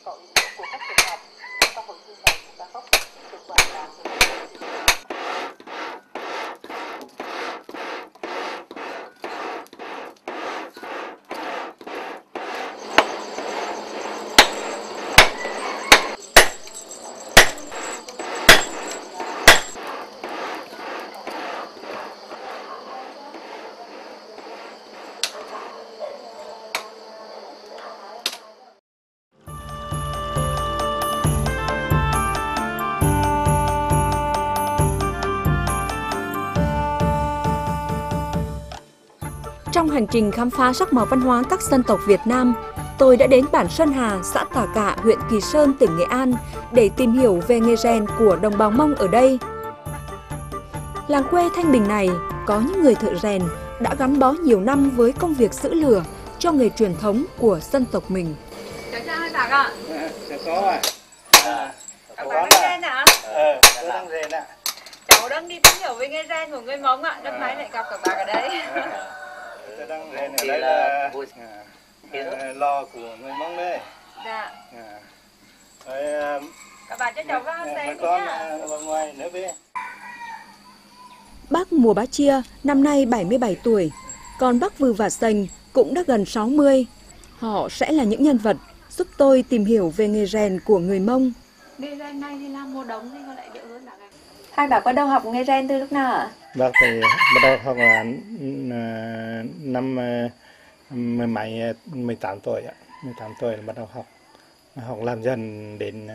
có ý nghĩa của các trường học và hội thi này cũng đã góp phần tích cực bảo đảm sự phát triển. Trong hành trình khám phá sắc màu văn hóa các dân tộc Việt Nam, tôi đã đến bản Sơn Hà, xã Tà Cạ, huyện Kỳ Sơn, tỉnh Nghệ An để tìm hiểu về nghề rèn của đồng bào Mông ở đây. Làng quê Thanh Bình này có những người thợ rèn đã gắn bó nhiều năm với công việc giữ lửa cho nghề truyền thống của dân tộc mình. Cháu chào hai bác ạ. Cháu có à? Các bác đang rèn ạ? Tôi đang rèn ạ. Cháu đang đi tìm hiểu về nghề rèn của người Mông ạ. Năm nay lại gặp các bác ở đây. Tôi đang rèn ở đây là lò của người Mông đây. Dạ. Rồi, Các bạn cho cháu vào xem con nhá. vào ngoài nữa về. Bác Mùa Bá Chia năm nay 77 tuổi, còn bác Vư Và Sành cũng đã gần 60. Họ sẽ là những nhân vật giúp tôi tìm hiểu về nghề rèn của người Mông. Nghề rèn này thì làm mùa đông thì có lại đỡ hơn bác ạ. Hai bác bắt đầu học nghề rèn từ lúc nào ạ? Bác thì bắt đầu học là năm 18 tuổi ạ. 18 tuổi là bắt đầu học. Học làm dần đến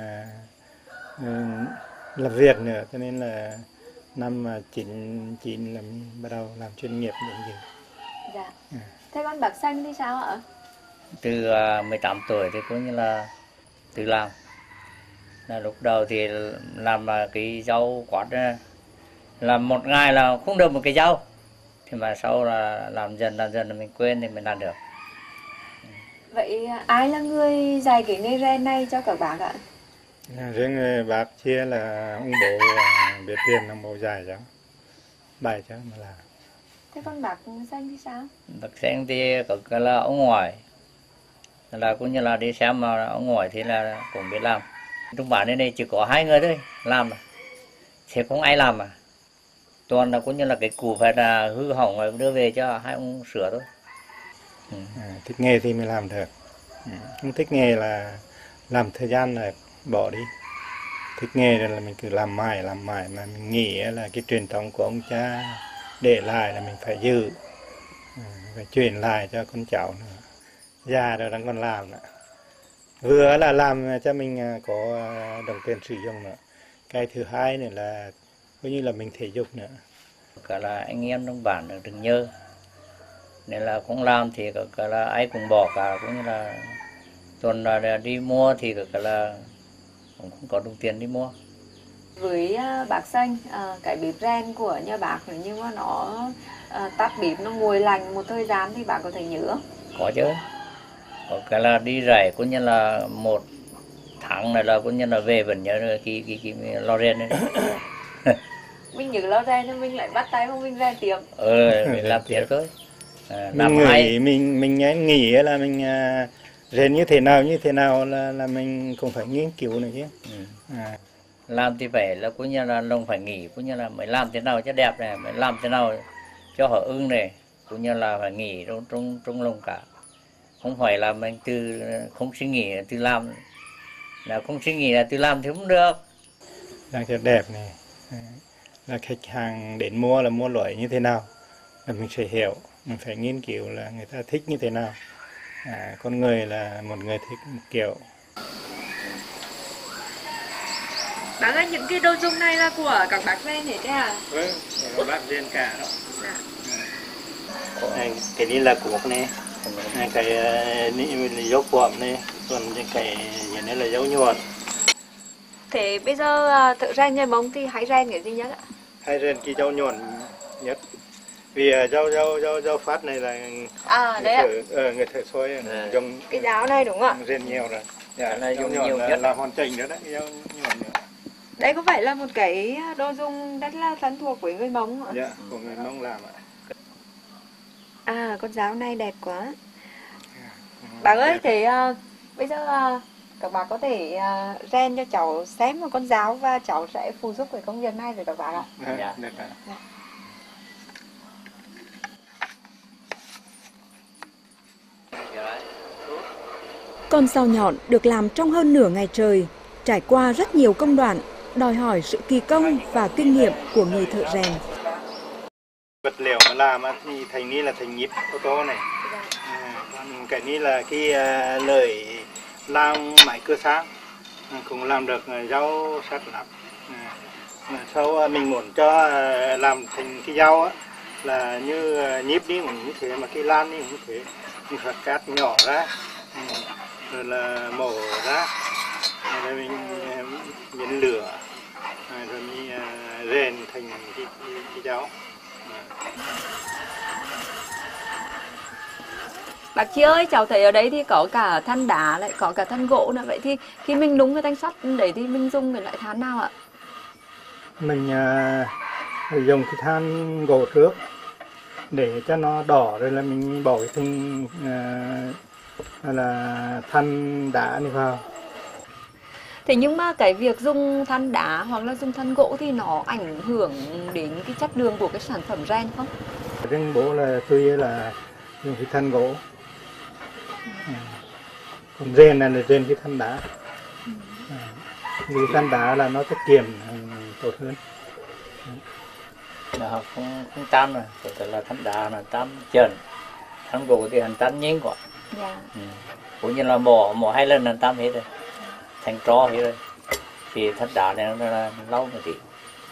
làm việc nữa, cho nên là năm 99 là bắt đầu làm chuyên nghiệp đến gì. Dạ. Thế con bác Sành thì sao ạ? Từ 18 tuổi thì cũng như là tự làm. Là lúc đầu thì làm cái rau quát, làm một ngày là không được một cái rau, thì mà sau là làm dần là mình quên thì mình làm được. Vậy ai là người dạy cái nghề rèn này cho các bác ạ? Riêng bác Chia là ông bố biết riêng, ông bố dạy cháu, bài cháu mà làm. Thế con bác Sành thì sao? Bác Sành thì có cái là ông ngoại, là cũng như là đi xem mà ông ngoại thì là cũng biết làm. Trong bản này chỉ có 2 người thôi làm mà, thì không ai làm mà. Toàn là cũng như là cái củ phải là hư hỏng rồi đưa về cho hai ông sửa thôi. Thích nghề thì mới làm được. Không thích nghề là làm thời gian là bỏ đi. Thích nghề là mình cứ làm mãi mà mình nghĩ là cái truyền thống của ông cha để lại là mình phải giữ, phải truyền lại cho con cháu nữa. Già rồi đang còn làm nữa. Vừa là làm cho mình có đồng tiền sử dụng nữa. Cái thứ hai nữa là coi như là mình thể dục nữa. Cả là anh em trong bản được đừng nhớ, nên là cũng làm thì cả là ai cũng bỏ cả, cũng như là tuần là đi mua thì cả là cũng không có đồng tiền đi mua. Với bác Sành, cái bếp rèn của nhà bác nhưng mà nó tắt bếp, nó nguội lạnh một thời gian thì bác có thể nhớ không? Có chứ, có cái là đi rải cũng như là 1 tháng này là cũng như là về vẫn nhớ cái lò rèn đấy. Mình nhớ lò rèn thì mình lại bắt tay không, mình rèn tiếp. Mình làm tiếp thôi. Mình nghĩ là mình rèn như thế nào là mình cũng phải nghiên cứu nữa chứ. Làm thì phải là cũng như là lông phải nghỉ, cũng như là mới làm thế nào cho đẹp này, mới làm thế nào cho họ ưng này, cũng như là phải nghỉ trong lông cả. Không phải là mình không suy nghĩ từ làm, là không suy nghĩ là từ làm thì không được. Làm cho đẹp này, là khách hàng đến mua là mua loại như thế nào là mình phải hiểu, mình phải nghiên cứu là người ta thích như thế nào. Con người là một người thích một kiểu. Bác ơi, những cái đồ dùng này là của các bác rèn hết đấy à? Vâng, các bác rèn cả đó. Dạ. Cái này là cuốc này, cái này dấu quạm này, còn cái này là dấu nhuận. Thế bây giờ tự rèn người Mông thì hãy rèn cái gì nhất ạ? Hay rèn cái dấu nhuận nhất. Vì dấu phát này là người thợ xôi dùng cái giáo này đúng không ạ? rèn nhiều rồi. Dạ, là dấu dùng nhuận nhiều là, nhất. là hoàn chỉnh nữa đấy, dấu nhuận nữa. Đây có phải là một cái đồ dùng rất là thân thuộc với người Mông ạ? Dạ, của người Mông làm ạ. À, con giáo này đẹp quá. Bác ơi, thế bây giờ Các bạn có thể rèn cho cháu xem một con dao và cháu sẽ phụ giúp cái công việc này với các bạn ạ. Dạ. Được ạ. Con dao nhọn được làm trong hơn nửa ngày trời, trải qua rất nhiều công đoạn, đòi hỏi sự kỳ công và kinh nghiệm của người thợ rèn. Vật liệu mà làm thì thành ní là thành nhíp ô tô này. Còn cái ní là cái lợi làm máy cưa sáng, cũng làm được dao sắt lắp. Sau mình muốn cho làm thành cái dao á, là như nhíp đi cũng như thế, mà cái lan đi cũng như thế. Mình phải cắt nhỏ ra, rồi là mổ ra, rồi mình nhấn lửa, rồi mình rèn thành cái dao. Bác Chi ơi, cháu thấy ở đấy thì có cả than đá lại có cả than gỗ nữa. Vậy thì khi mình nung cái thanh sắt đấy thì mình dùng cái loại than nào ạ? Mình dùng cái than gỗ trước để cho nó đỏ, rồi là mình bỏ cái thùng là than đá này vào. Thế nhưng mà cái việc dùng than đá hoặc là dùng than gỗ thì nó ảnh hưởng đến cái chất lượng của cái sản phẩm rèn không? Riêng bố là tuy là dùng cái than gỗ, còn rèn là rèn cái than đá. Cái than đá là nó tiết kiệm tốt hơn. Nó không tan rồi, có thể là than đá là tan chần, than gỗ thì hành tan nhanh quá. Dạ. Cũng như là mổ 2 lần là tan hết rồi, thành tro hết rồi. Thì than đá này nó là lâu một tí.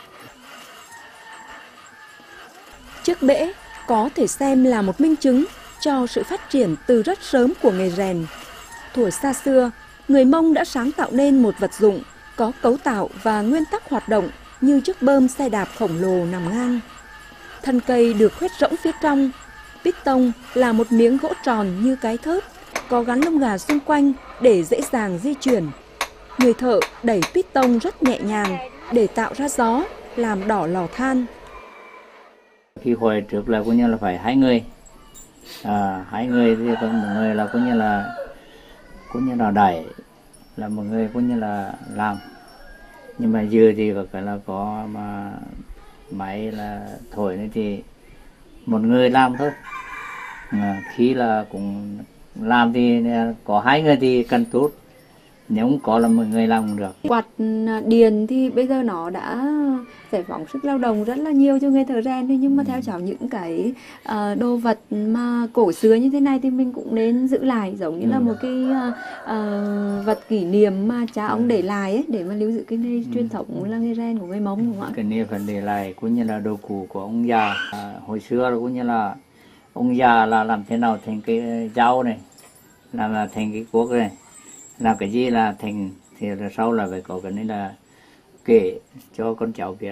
Chiếc bể có thể xem là một minh chứng cho sự phát triển từ rất sớm của nghề rèn. Thuở xa xưa, người Mông đã sáng tạo nên một vật dụng có cấu tạo và nguyên tắc hoạt động như chiếc bơm xe đạp khổng lồ nằm ngang. Thân cây được khuét rỗng phía trong. Piston là một miếng gỗ tròn như cái thớt, có gắn lông gà xung quanh để dễ dàng di chuyển. Người thợ đẩy piston rất nhẹ nhàng để tạo ra gió, làm đỏ lò than. Khi hồi trước là coi như là phải 2 người, 2 người thì còn một người là coi như là đẩy, là một người coi như là làm. Nhưng mà giờ thì phải là có mà máy là thổi này thì một người làm thôi. Khi là cũng làm thì có 2 người thì cần tốt, nếu không có là một người làm cũng được. Quạt điện thì bây giờ nó đã giải phóng sức lao động rất là nhiều cho người thợ rèn thôi, nhưng mà theo cháu những cái đồ vật mà cổ xưa như thế này thì mình cũng nên giữ lại, giống như là một cái vật kỷ niệm mà cha ông để lại ấy, để mà lưu giữ cái nghề truyền thống là nghề rèn của người Mông, đúng không ạ? Cái này phải để lại cũng như là đồ cũ của ông già. Hồi xưa cũng như là ông già là làm thế nào thành cái dao này, làm là thành cái cuốc này, làm cái gì là thành, thì là sau là phải có cái này là kể cho con cháu biết.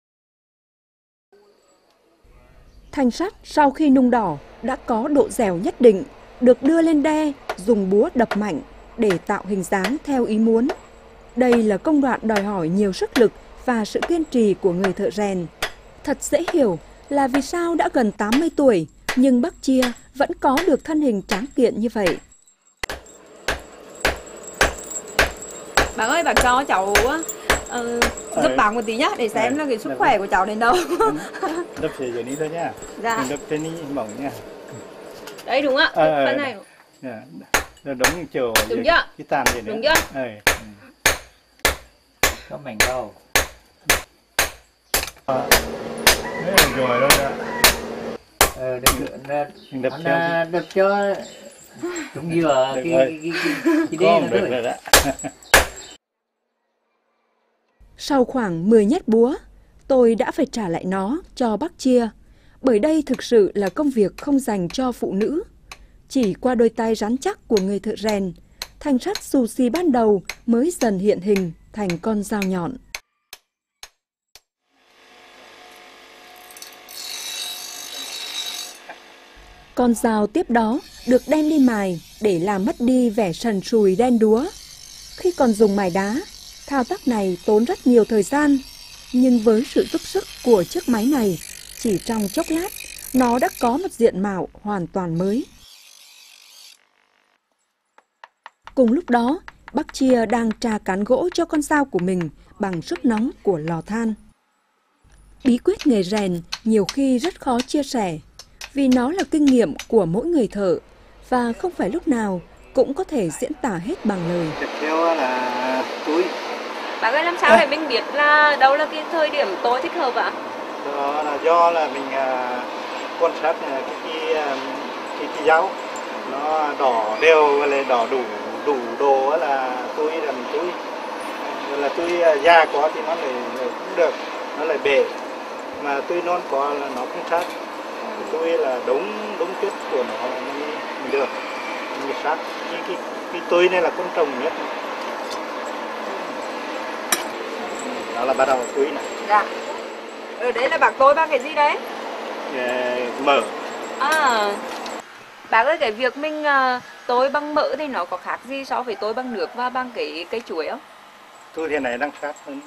Thanh sắt sau khi nung đỏ đã có độ dẻo nhất định, được đưa lên đe, dùng búa đập mạnh để tạo hình dáng theo ý muốn. Đây là công đoạn đòi hỏi nhiều sức lực và sự kiên trì của người thợ rèn. Thật dễ hiểu là vì sao đã gần 80 tuổi, nhưng bác Chia vẫn có được thân hình tráng kiện như vậy. Bác ơi, bác cho cháu giúp bác một tí nhá, để xem là cái sức khỏe của cháu đến đâu. Đập thế dưới ní thôi nhá. Dạ. Đừng đập trên ní mỏng nha. Đấy đúng ạ, phần này. Dạ. Rồi đúng chiều Đúng chưa? cái tàn gì nữa. Đúng chưa? Có mảnh đâu. Đấy là rồi đó. Đập cho cũng như là cái đê rồi đó. Sau khoảng 10 nhát búa, tôi đã phải trả lại nó cho bác Chia, bởi đây thực sự là công việc không dành cho phụ nữ. Chỉ qua đôi tay rắn chắc của người thợ rèn, thanh sắt xù xì ban đầu mới dần hiện hình thành con dao nhọn. Con dao tiếp đó được đem đi mài để làm mất đi vẻ sần sùi đen đúa. Khi còn dùng mài đá, thao tác này tốn rất nhiều thời gian, nhưng với sự giúp sức của chiếc máy này, chỉ trong chốc lát, nó đã có một diện mạo hoàn toàn mới. Cùng lúc đó, bác Chia đang trà cán gỗ cho con dao của mình bằng sức nóng của lò than. Bí quyết nghề rèn nhiều khi rất khó chia sẻ, vì nó là kinh nghiệm của mỗi người thợ và không phải lúc nào cũng có thể diễn tả hết bằng lời. Tiếp theo là túi. Bác ơi, làm sao để mình biết là đâu là cái thời điểm tối thích hợp ạ? Đó là do là mình quan sát cái dao nó đỏ đều và lại đỏ đủ độ là túi là mình túi. Rồi là túi da quá thì nó lại cũng được, nó lại bể, mà túi non quá là nó không sát. Túi là đúng chất của nó là mình được, mình sát. Cái túi này là quan trọng nhất. Đó là bắt đầu túi này. Dạ. Ở đấy là bác tối bằng cái gì đấy? Mỡ. À, bác ơi, cái việc mình tối bằng mỡ thì nó có khác gì so với tối bằng nước và bằng cái cây chuối không? Túi thế này đang sát hơn.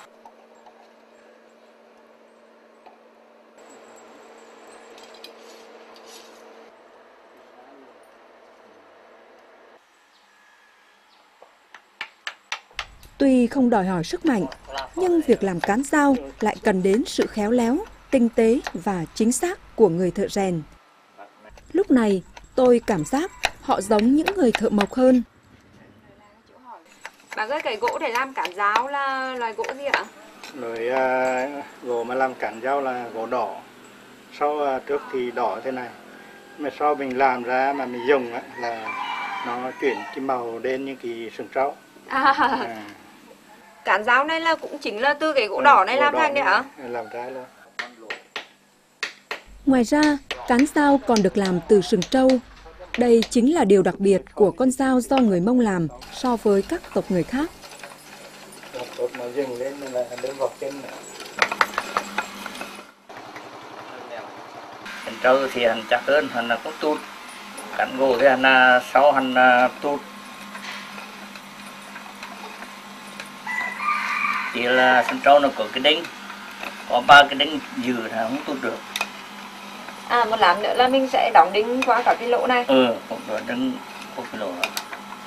Tuy không đòi hỏi sức mạnh, nhưng việc làm cán dao lại cần đến sự khéo léo, tinh tế và chính xác của người thợ rèn. Lúc này, tôi cảm giác họ giống những người thợ mộc hơn. Bác ơi, cái gỗ để làm cán dao là loài gỗ gì ạ? Rồi gỗ mà làm cán dao là gỗ đỏ. Sau trước thì đỏ thế này, mà sau mình làm ra mà mình dùng á, là nó chuyển cái màu đến như cái sừng trâu. Cán dao này là cũng chính là từ cái gỗ đỏ này làm thành đấy ạ? Làm ra luôn. Ngoài ra, cán dao còn được làm từ sừng trâu. Đây chính là điều đặc biệt của con dao do người Mông làm so với các tộc người khác. Nó dừng lên là đỡ vọt chân nữa. Cán trâu thì hắn chắc hơn, hắn là cũng tút. Cán gỗ thì hắn sau hắn tút. Thì là cán trâu nó có cái đinh, có 3 cái đinh dừ thì không tút được. À, một lát nữa là mình sẽ đóng đinh qua cả cái lỗ này. Một đoạn đinh có cái lỗ đó.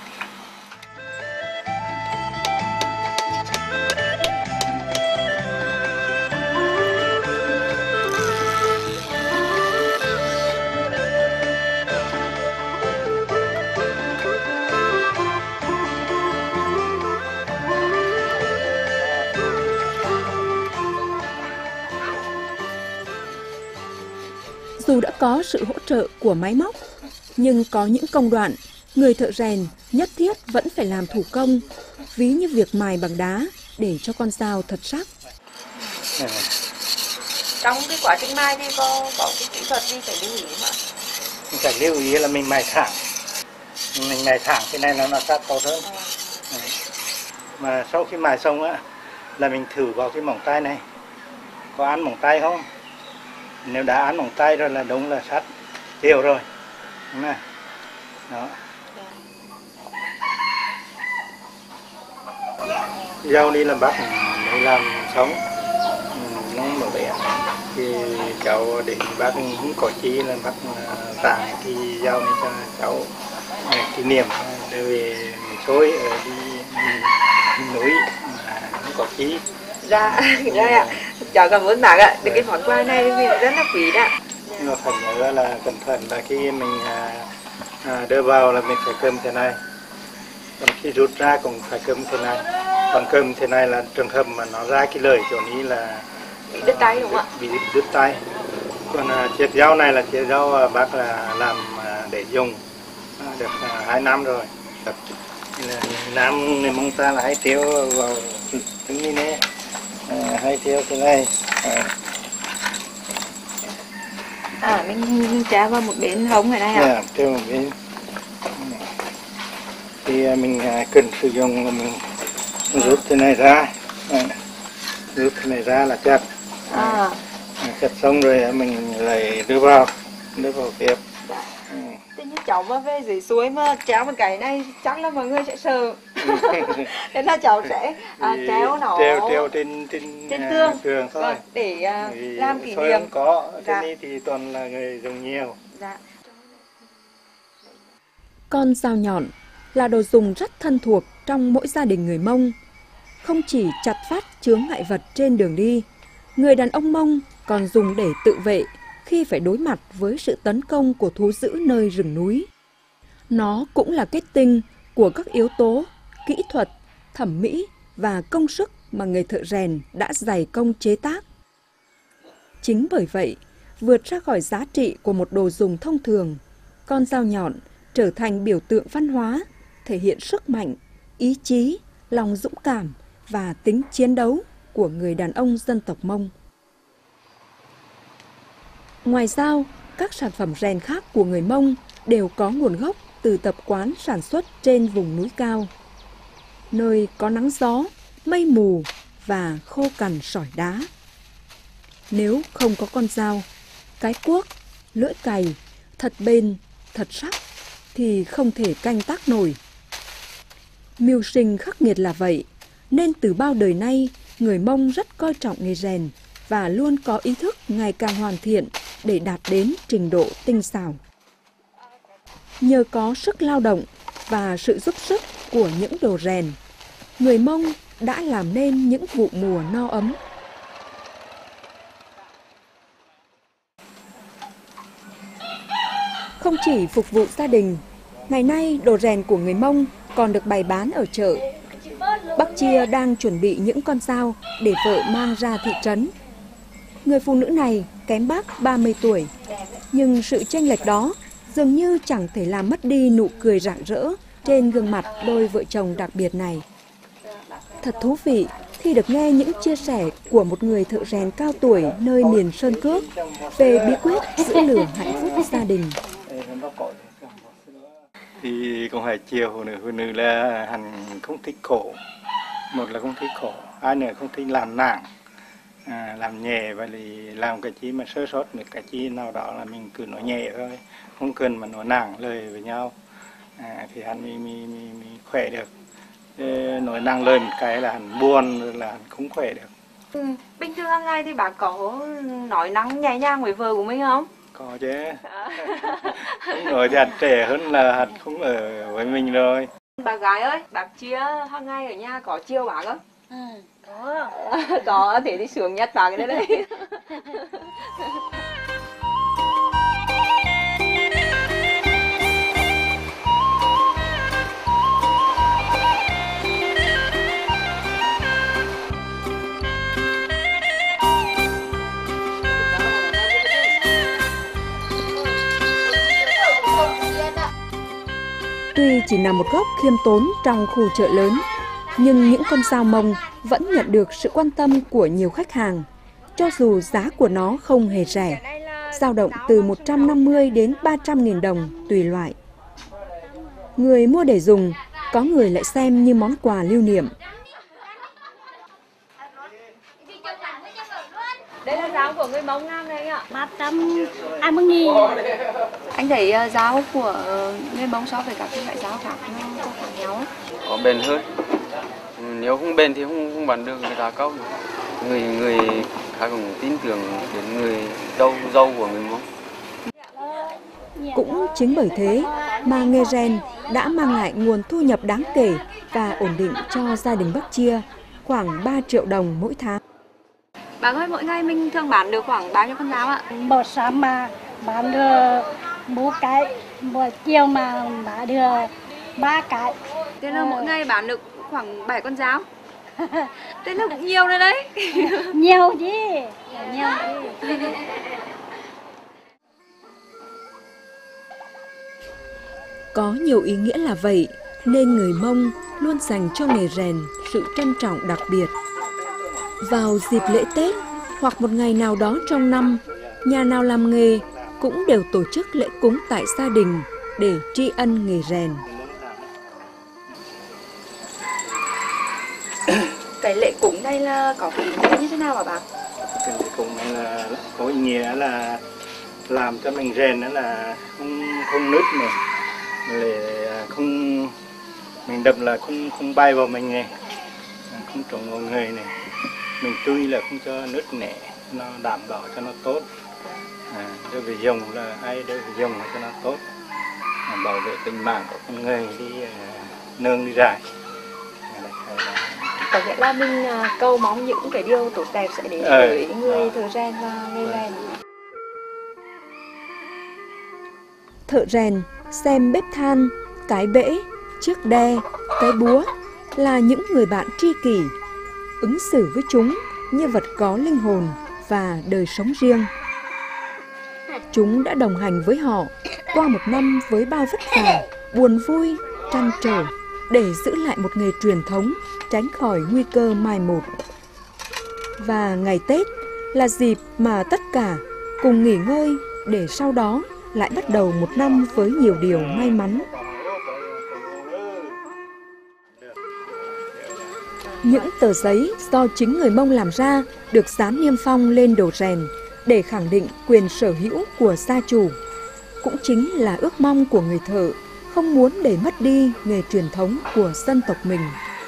Dù đã có sự hỗ trợ của máy móc, nhưng có những công đoạn người thợ rèn nhất thiết vẫn phải làm thủ công, ví như việc mài bằng đá để cho con dao thật sắc. Trong cái quá trình mài thì có cái kỹ thuật gì phải lưu ý không ạ? Mình phải lưu ý là mình mài thẳng. Mình mài thẳng thế này nó sát tốt hơn. Mà sau khi mài xong á, là mình thử vào cái mỏng tay này, có ăn mỏng tay không? Nếu đã ăn mỏng tay rồi là đúng là sát đều rồi. Đúng này. Đó. Dao đi làm bác để làm sống, nó mở bé. Thì cháu để bác không có chi là bác tặng cái dao này cho cháu kỷ niệm để về xối ở đi núi mà không có chi. Dạ, dạ ạ. Cháu cảm ơn bác ạ. Được cái món quà này thì rất là quý đó. Nhưng mà phần nữa là cẩn thận là khi mình đưa vào là mình phải cầm thế này, còn khi rút ra cũng phải cầm thế này. Còn cầm thế này là trường hợp mà nó ra cái lời chỗนี้là bị đứt tay đúng không ạ? Bị đứt tay. Còn chiếc dao này là chiếc dao bác là làm để dùng được 2 năm rồi. Nam người Mông ta là hay treo vào trứng như thế, hay treo thế này. Mình trá vào một bên hông này ạ? Dạ, treo một bên. Thì mình cần sử dụng là mình rút thế này ra, rút thế này ra là chặt. Chặt xong rồi mình lại đưa vào tiếp. Tự nhiên cháu mà về dưới suối mà treo một cái này chắc là mọi người sẽ sợ. Thế là cháu sẽ treo nó treo trên tường thôi. Để làm kỷ niệm. Không có, thế này thì toàn là người dùng nhiều. Dạ. Con dao nhọn là đồ dùng rất thân thuộc trong mỗi gia đình người Mông. Không chỉ chặt phát chướng ngại vật trên đường đi, người đàn ông Mông còn dùng để tự vệ khi phải đối mặt với sự tấn công của thú dữ nơi rừng núi. Nó cũng là kết tinh của các yếu tố kỹ thuật, thẩm mỹ và công sức mà người thợ rèn đã dày công chế tác. Chính bởi vậy, vượt ra khỏi giá trị của một đồ dùng thông thường, con dao nhọn trở thành biểu tượng văn hóa, thể hiện sức mạnh, ý chí, lòng dũng cảm và tính chiến đấu của người đàn ông dân tộc Mông. Ngoài dao, các sản phẩm rèn khác của người Mông đều có nguồn gốc từ tập quán sản xuất trên vùng núi cao, nơi có nắng gió, mây mù và khô cằn sỏi đá. Nếu không có con dao, cái cuốc, lưỡi cày thật bền, thật sắc thì không thể canh tác nổi. Mưu sinh khắc nghiệt là vậy, nên từ bao đời nay, người Mông rất coi trọng nghề rèn và luôn có ý thức ngày càng hoàn thiện để đạt đến trình độ tinh xảo. Nhờ có sức lao động và sự giúp sức của những đồ rèn, người Mông đã làm nên những vụ mùa no ấm. Không chỉ phục vụ gia đình, ngày nay đồ rèn của người Mông còn được bày bán ở chợ. Bác Chia đang chuẩn bị những con dao để vợ mang ra thị trấn. Người phụ nữ này kém bác 30 tuổi, nhưng sự chênh lệch đó dường như chẳng thể làm mất đi nụ cười rạng rỡ trên gương mặt đôi vợ chồng đặc biệt này. Thật thú vị khi được nghe những chia sẻ của một người thợ rèn cao tuổi nơi miền Sơn Cước về bí quyết giữ lửa hạnh phúc gia đình. Thì cũng phải chiều phụ nữ là hẳn không thích khổ, một là không thích khổ, hai nữa không thích làm nặng, làm nhẹ và thì làm cái chi mà sơ sót một cái chi nào đó là mình cứ nói nhẹ thôi, không cần mà nói nặng lời với nhau, thì hẳn mình khỏe được. Nói nặng lời một cái là hẳn buồn là hẳn không khỏe được. Bình thường hàng ngày thì bác có nói năng nhẹ nhàng với vợ của mình không? Có chứ. Không nói thì hẳn trẻ hơn là hẳn không ở với mình rồi. Bà gái ơi, bác Chia hàng ngày ở nhà có chiều bác không? Có. Có, thế thì sướng nhất bác cái đấy. Tuy chỉ nằm một góc khiêm tốn trong khu chợ lớn, nhưng những con dao Mông vẫn nhận được sự quan tâm của nhiều khách hàng, cho dù giá của nó không hề rẻ, dao động từ 150 đến 300.000 đồng tùy loại. Người mua để dùng, có người lại xem như món quà lưu niệm. Đây là dao của người Mông Nam này anh ạ. 320.000. Anh thấy dao của người Mông so với các loại dao khác nó có khác nhau? Có bền hơn. Nếu không bền thì không bán được người ta câu. Người khác cũng tin tưởng đến người dâu của người Mông. Cũng chính bởi thế mà nghề rèn đã mang lại nguồn thu nhập đáng kể và ổn định cho gia đình bác Chia, khoảng 3 triệu đồng mỗi tháng. Bác ơi, mỗi ngày mình thường bán được khoảng bao nhiêu con dao ạ? Một sáng mà bán được 4 cái, buổi chiều mà bán được 3 cái. Thế là mỗi ngày bán được khoảng 7 con dao. Thế là cũng nhiều rồi đấy. Nhiều chứ, nhiều chứ. Có nhiều ý nghĩa là vậy, nên người Mông luôn dành cho nghề rèn sự trân trọng đặc biệt. Vào dịp lễ Tết hoặc một ngày nào đó trong năm, nhà nào làm nghề cũng đều tổ chức lễ cúng tại gia đình để tri ân nghề rèn. Cái lễ cúng đây là có ý nghĩa như thế nào hả bác? Cái lễ cúng này là có ý nghĩa là làm cho mình rèn đó là không nứt này, để không mình đập là không bay vào mình này, không trúng vào người này, mình tươi là không cho nứt nẻ, nó đảm bảo cho nó tốt. Đối với dùng là ai đối với dùng cho nó tốt, bảo vệ tính mạng của con người đi nương đi rải. Có nghĩa là mình cầu mong những cái điều tốt đẹp sẽ đến với người thợ rèn và nghề rèn. Thợ rèn xem bếp than, cái bể, chiếc đe, cái búa là những người bạn tri kỷ, ứng xử với chúng như vật có linh hồn và đời sống riêng. Chúng đã đồng hành với họ qua một năm với bao vất vả, buồn vui, trăn trở để giữ lại một nghề truyền thống, tránh khỏi nguy cơ mai một. Và ngày Tết là dịp mà tất cả cùng nghỉ ngơi để sau đó lại bắt đầu một năm với nhiều điều may mắn. Những tờ giấy do chính người Mông làm ra được dán niêm phong lên đồ rèn để khẳng định quyền sở hữu của gia chủ. Cũng chính là ước mong của người thợ, không muốn để mất đi nghề truyền thống của dân tộc mình.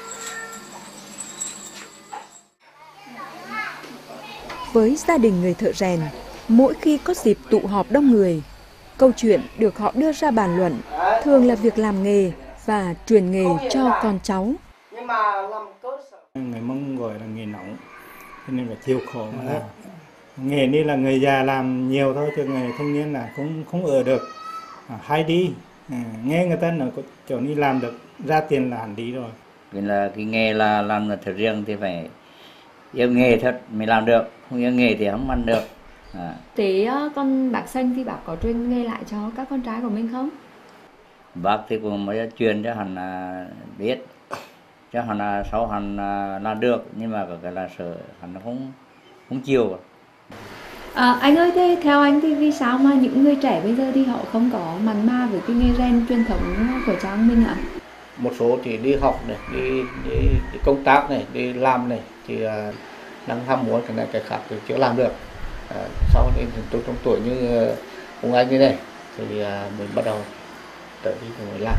Với gia đình người thợ rèn, mỗi khi có dịp tụ họp đông người, câu chuyện được họ đưa ra bàn luận thường là việc làm nghề và truyền nghề cho con cháu. Người Mông gọi là nghề nóng, cho nên là chịu khổ mà làm. Nghề này là người già làm nhiều thôi, chứ người thanh niên là không ở được, hay đi. Nghe người ta nói chỗ này làm được ra tiền là hẳn đi rồi. Vì là cái nghề là làm người thợ riêng thì phải yêu nghề thật mới làm được, không yêu nghề thì không ăn được. Thế con bác Xanh thì bác có truyền nghề lại cho các con trai của mình không? Bác thì cũng mới truyền cho hắn biết, cho hắn sau hắn làm được, nhưng mà cái là sợ hắn không chịu. Anh ơi, thế theo anh thì vì sao mà những người trẻ bây giờ thì họ không có mặn mà với cái nghề rèn truyền thống của cha ông mình ạ? Một số thì đi học này, đi công tác này, đi làm này thì đang ham muốn cái này cái khác thì chưa làm được. Sau này tôi trong tuổi như ông anh như này thì mình bắt đầu tự đi rồi làm.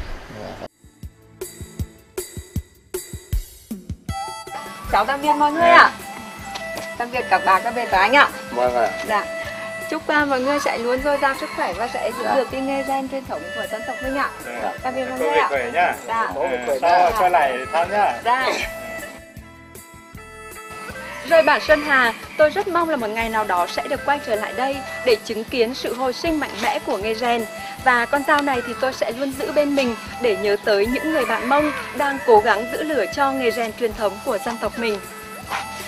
Cháu tạm biệt mọi người ạ. Tạm biệt các bà, các biệt các anh ạ. Vâng ạ. Dạ. Chúc mọi người sẽ luôn dồi dào sức khỏe và sẽ giữ được cái nghề rèn truyền thống của dân tộc mình ạ. Tạm biệt mọi người ạ. Khỏe nhá. Dạ. Sau quay lại thăm nhá. Dạ. Rời bản Sơn Hà, tôi rất mong là một ngày nào đó sẽ được quay trở lại đây để chứng kiến sự hồi sinh mạnh mẽ của nghề rèn. Và con dao này thì tôi sẽ luôn giữ bên mình để nhớ tới những người bạn Mông đang cố gắng giữ lửa cho nghề rèn truyền thống của dân tộc mình.